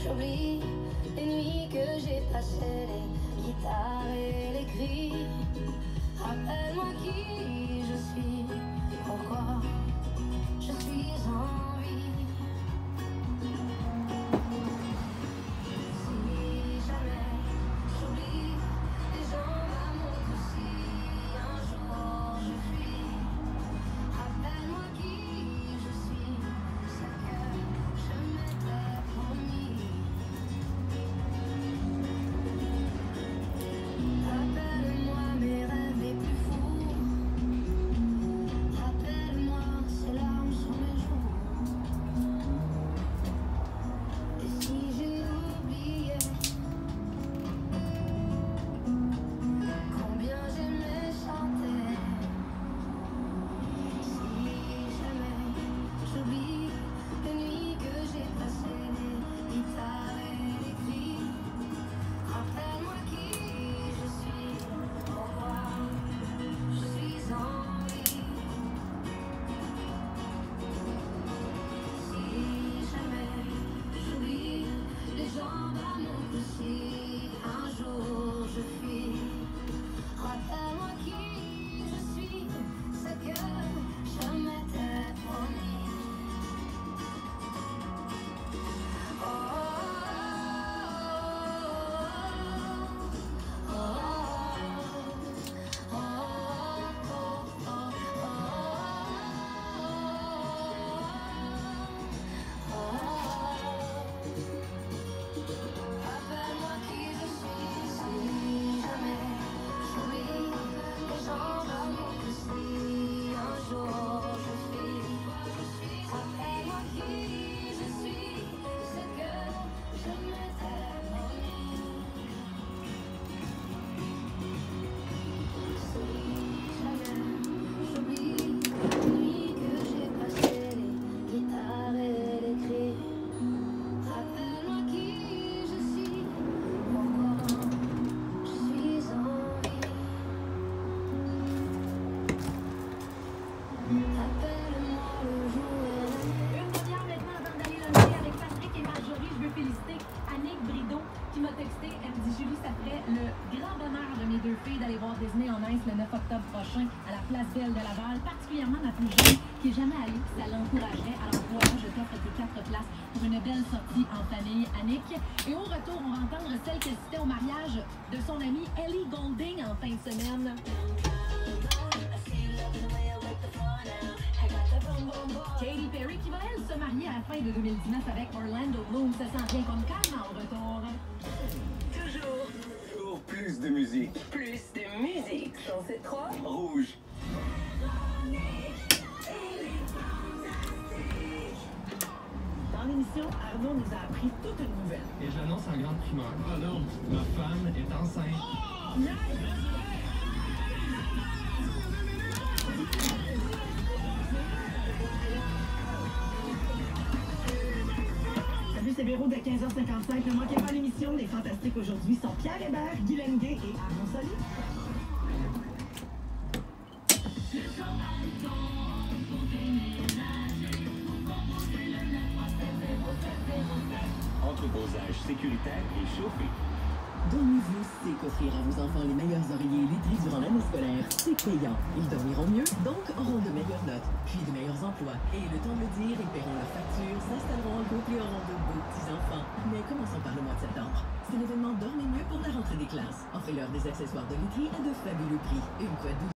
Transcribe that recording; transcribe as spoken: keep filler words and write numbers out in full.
J'oublie les nuits que j'ai passées, les guitares et les cris. Rappelle-moi qui je suis, pourquoi je suis en vie. Si jamais j'oublie les gens d'amour que si un jour je fuis, rappelle-moi qui je suis, ce que je m'étais promis. Rappelle-moi mes rêves les plus fous. Rappelle-moi ces larmes sur mes joues. Et si j'ai oublié combien j'aimais chanter, si jamais j'oublie les nuits que j'ai passées, les guitares et les cris, rappelle-moi qui je suis, pourquoi je suis en vie. Si jamais j'oublie les gens d'amour que si un jour je fuis, rappelle-moi qui je suis, ce que je m'étais promis. Oh, oh, oh, oh, rappelle-moi qui je suis, si jamais j'oublie les gens d'amour que si un jour je fuis, rappelle-moi qui je suis, ce que je m'étais promis. Si jamais j'oublie les nuits que j'ai passées, les guitares et les cris, rappelle-moi qui je suis, pourquoi je suis en vie. Rappelle-moi le jour et la nuit. Une demi-heure maintenant avant d'aller luncher avec Patrick et Marjorie, je veux féliciter Annick Bridon qui m'a texté. Elle me dit Julie, ça ferait le grand bonheur de mes deux filles d'aller voir Disney en Ice le neuf octobre prochain à la Place Belle de Laval, particulièrement ma plus jeune qui est jamais allée. Ça l'encouragerait. Alors voilà, je t'offre tes quatre places pour une belle sortie en famille, Annick. Et au retour, on va entendre celle qui assistait au mariage de son amie Ellie Goulding en fin de semaine. Katy Perry qui va, elle, se marier à la fin de deux mille dix-neuf avec Orlando Bloom. Ça sent bien comme calme au retour. Toujours Pour plus de musique. plus de musique. cent sept trois Rouge. Dans l'émission, Arnaud nous a appris toute une nouvelle. Et j'annonce en grande primeur. Oh non, ma femme est enceinte. Salut, c'est Véro de quinze heures cinquante-cinq. Ne manquez pas l'émission. Les Fantastiques aujourd'hui sont Pierre Hébert, Guylaine Gay et Arnaud Soli. Entrecosage sécuritaire et chauffé. Donnez-vous C qu'offrir à vos enfants les meilleurs oreillers électriques durant l'année scolaire. C'est payant. Ils dormiront mieux, donc auront de meilleures notes, puis de meilleurs emplois. Et le temps de le dire, ils paieront leurs factures, s'installeront en couple et auront de beaux petits-enfants. Mais commençons par le mois de septembre. C'est l'événement Dormez mieux pour la rentrée des classes. Offrez-leur des accessoires de literie à de fabuleux prix. Une couette douce